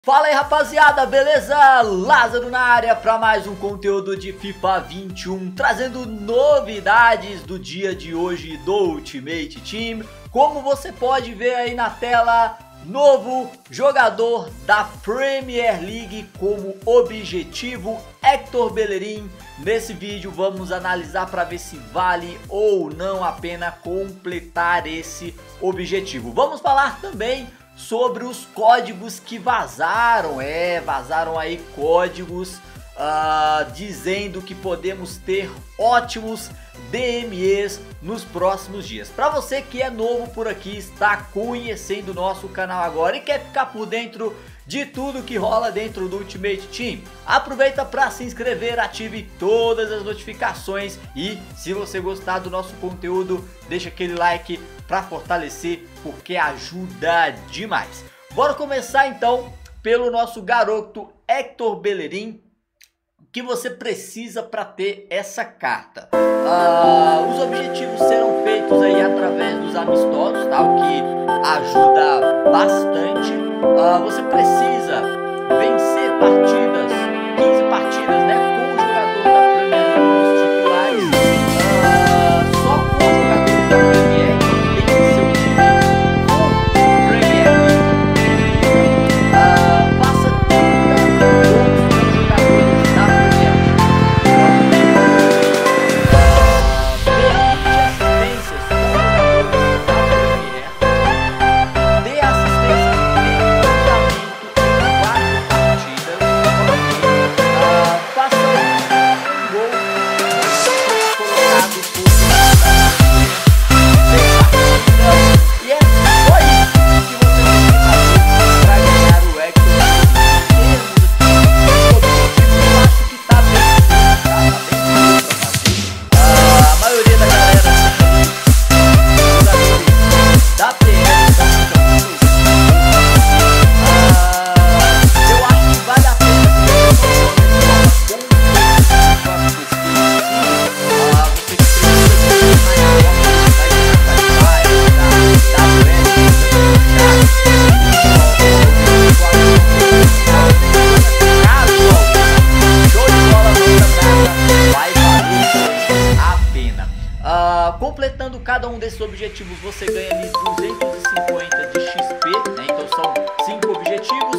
Fala aí rapaziada, beleza? Lázaro na área para mais um conteúdo de FIFA 21, trazendo novidades do dia de hoje do Ultimate Team. Como você pode ver aí na tela, novo jogador da Premier League como objetivo, Héctor Bellerín. Nesse vídeo vamos analisar para ver se vale ou não a pena completar esse objetivo. Vamos falar também sobre os códigos que vazaram, vazaram aí códigos dizendo que podemos ter ótimos DMEs nos próximos dias. Para você que é novo por aqui, está conhecendo o nosso canal agora e quer ficar por dentro de tudo que rola dentro do Ultimate Team, aproveita para se inscrever, ative todas as notificações e se você gostar do nosso conteúdo, deixa aquele like para fortalecer, porque ajuda demais. Bora começar então pelo nosso garoto Héctor Bellerín. O que você precisa para ter essa carta? Os objetivos serão feitos aí através dos amistosos, tá? O que ajuda bastante. Você precisa vencer partidas, 15 partidas, né? Com o jogador da Premier League nos titulares. Só com o jogador da Premier tem que ser o time com Premier League. Faça 30 gols com os jogadores da Premier League. Permite assistências com os jogadores da Premier. Dê assistências em cruzamento em 4 partidas. Faça um gol colocado por 6 partidas. E é só isso que você tem que fazer para ganhar o Héctor. Eu acho que tá bem difícil, a maioria da galera tem jogadores da PL, eu acho que vale a pena se você completando cada um desses objetivos, você ganha ali 250 de XP, né? Então são 5 objetivos,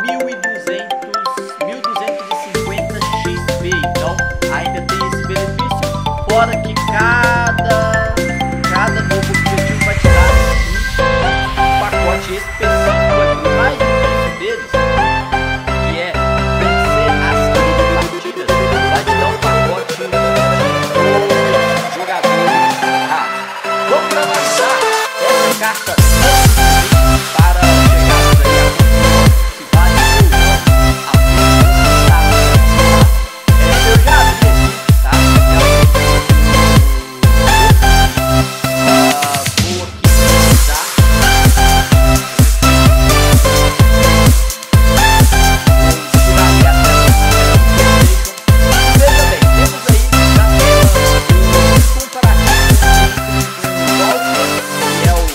1.250 XP. Então ainda tem esse benefício, fora que cada novo objetivo vai te dar um pacote específico ali, o mais difícil deles, que é vencer as 15 partidas, vai te dar um pacote de jogadores. Vamos analisar essa carta para chegarmos aí a conclusão se vale ou não a pena. Eu já abri aqui, tá? Vou aqui analisar. Vou tirar aqui a tela. Veja bem, temos aí na tela um comparativo que é o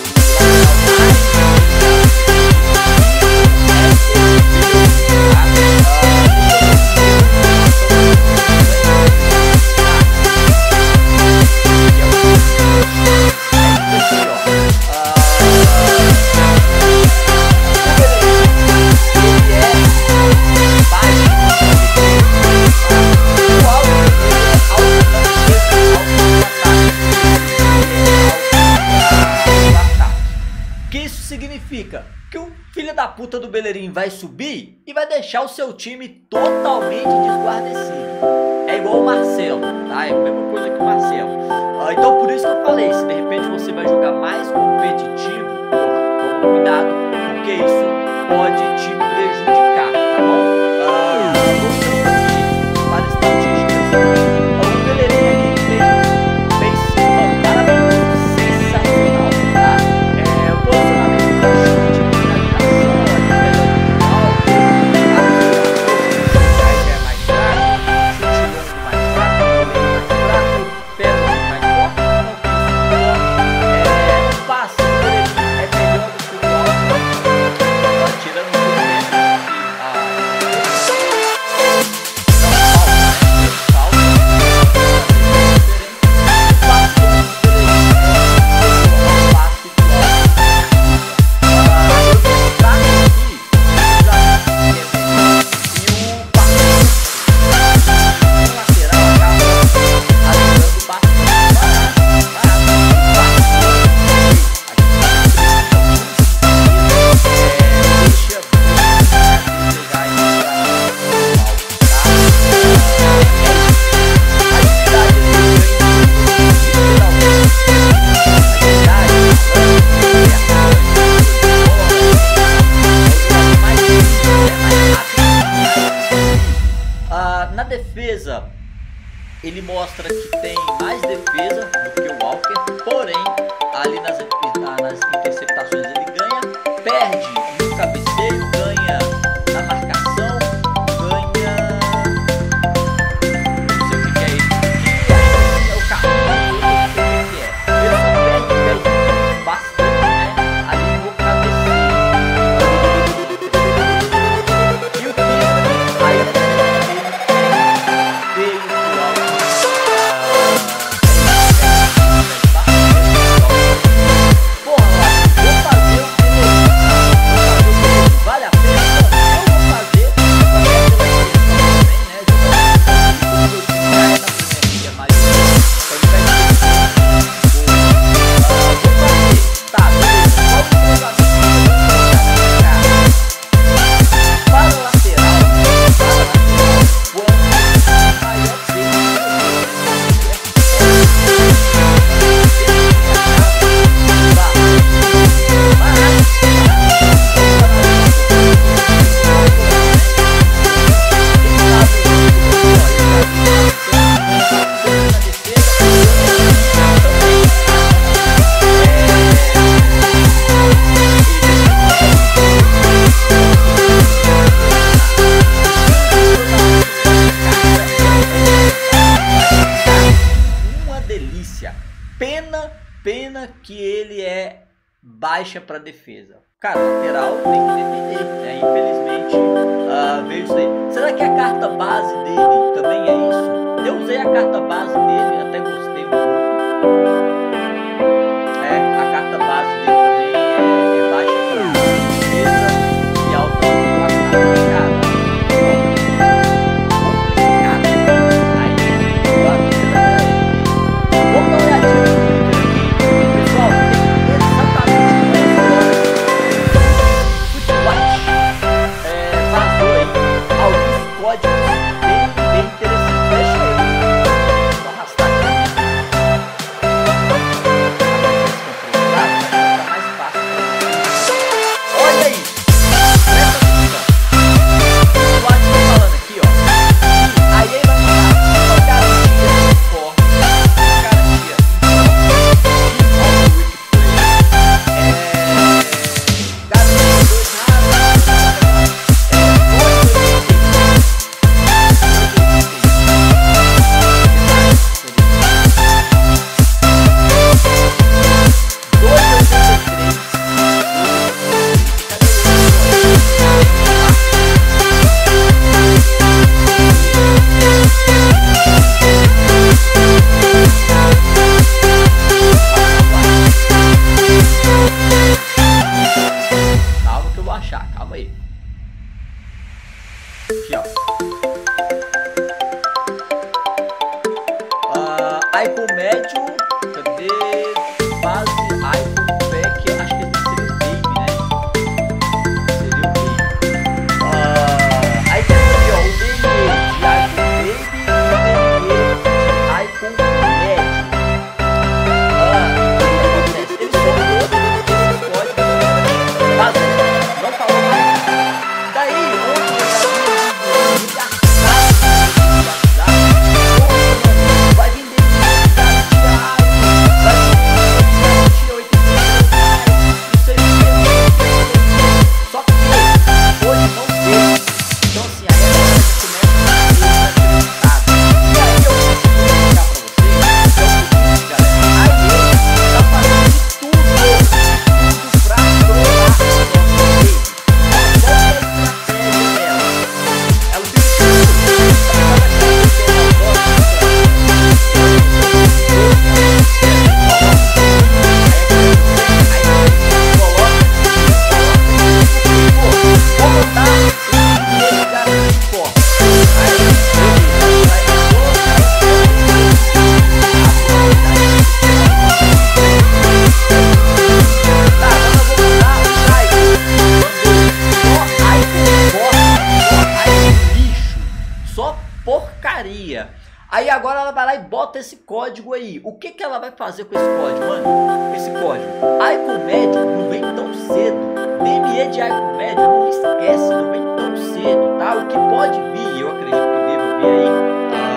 significa que o filho da puta do Bellerín vai subir e vai deixar o seu time totalmente desguarnecido. É igual o Marcelo, tá? É a mesma coisa que o Marcelo. Então por isso que eu falei, se de repente você vai jogar mais competitivo, toma cuidado, porque isso pode te prejudicar, tá bom? Voltando aqui para as estatísticas, o Bellerín ali fez uma maravilhosa, sensacional, tá? O posicionamento da chute, finalização, aí é mais fraco, chute longo mais fraco, goleiro mais fraco, pênalti mais forte, passe defesa, ele mostra que tem mais defesa do que o Walker, porém, ali nas interceptações ele ganha, perde no cabeceio, ganha na marcação, ganha... não sei o que é isso, é o carro, não sei o que é. Ele só perde bastante, né, ali no cabeceio. E o que aí pena que ele é baixa para defesa. Cara, lateral tem que defender, né? Infelizmente veio isso aí. Será que a carta base dele também é isso? Eu usei a carta base dele, até gostei um pouco. A carta base dele também é baixa para defesa e alta para ataque. Cara, complicado. Aí, vamos dar uma olhadinha. Pessoal, tem exatamente vazou aí alguns códigos bem interessantes. Deixa eu arrastar aqui. Fica mais fácil. Olha isso. Presta atenção. O Grátis tá falando aqui, ó. Aí ele vai mandar uma garantia de forma, uma garantia calma aí. Aqui, ó. Icon médio. Cadê? Base Icon Pack. Acho que esse seria o Baby, né? Seria o Baby. Aí tem aqui, ó. O DME de Icon Baby e o DME de Icon médio. O que acontece? Eles são todos esses códigos básicos. Não falou mais. Daí, vai vender vai vender 800 reais, não sei o que. Só que hoje não tem. Então assim, aí a galera começa a ser acreditada. E aí eu preciso explicar pra vocês, que é o seguinte, galera. Aí ele tá fazendo de tudo pra trollar o nosso game. Porcaria. Aí agora ela vai lá e bota esse código aí. O que que ela vai fazer com esse código, mano? Esse código Icon médio não vem tão cedo. DME de Icon médio, não esquece, não vem tão cedo, tá? O que pode vir, eu acredito que deva vir aí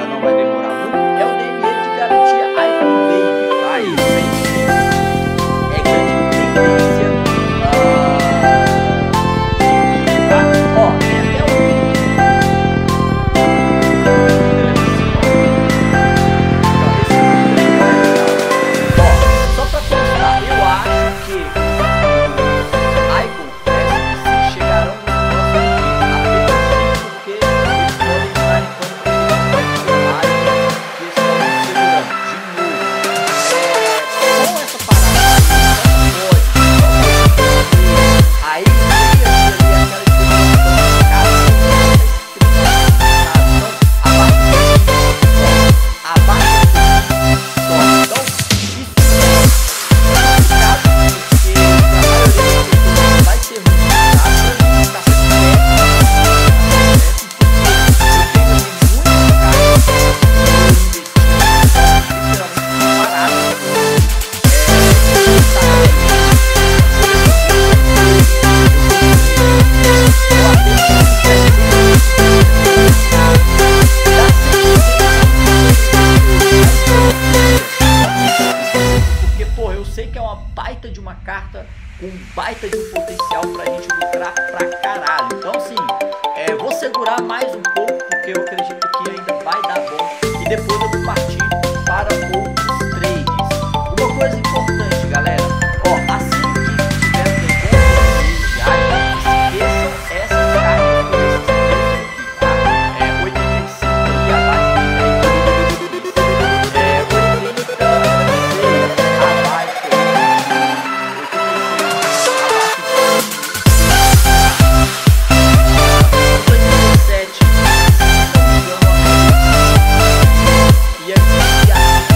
segurar mais um pouco, porque eu acredito que ainda vai dar bom. E depois eu vou partir para outros trades. Uma coisa importante, galera. Ó, assim que tiver um encontro diário, esqueçam essas cartas por esses preços aqui, tá? 85 e abaixo. 86 abaixo. 87. E aqui a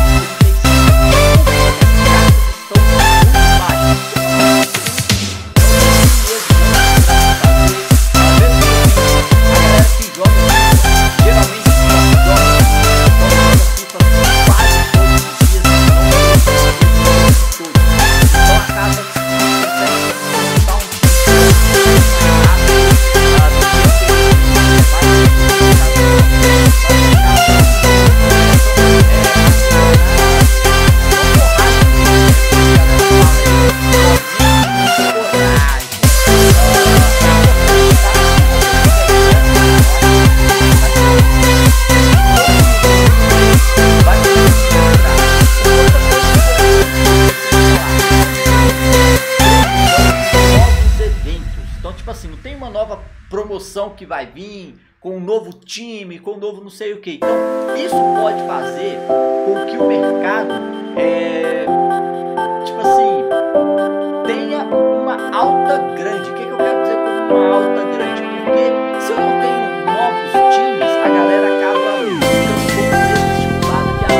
'Então, tipo assim, não tem uma nova promoção que vai vir com um novo time, com um novo não sei o que. Então, isso pode fazer com que o mercado, tipo assim, tenha uma alta grande. O que eu quero dizer com uma alta grande? Porque se eu não tenho novos times, a galera acaba ficando um pouco desestimulada que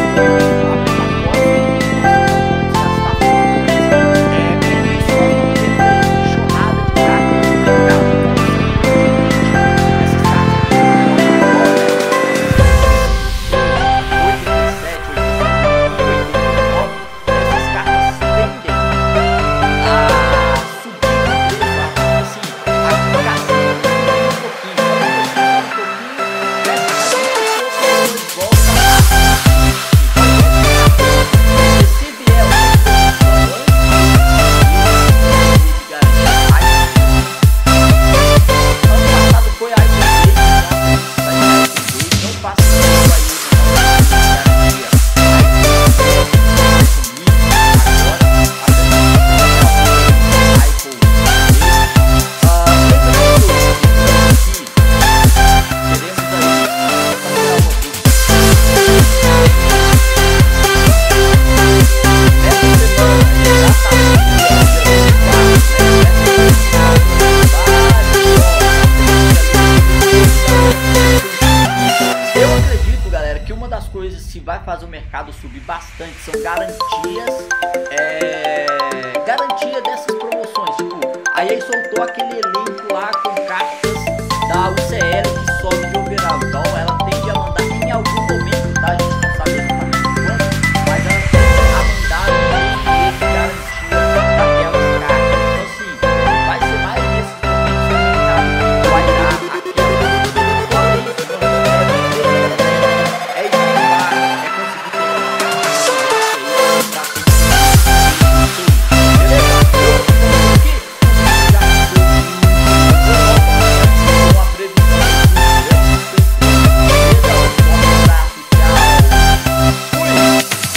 vai fazer o mercado subir bastante são garantias, garantia dessas promoções. Tipo, aí soltou aquele elenco lá com cartas da UCL